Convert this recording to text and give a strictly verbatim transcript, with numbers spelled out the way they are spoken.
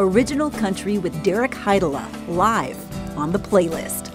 original country with Derrick Hietala live on the playlist.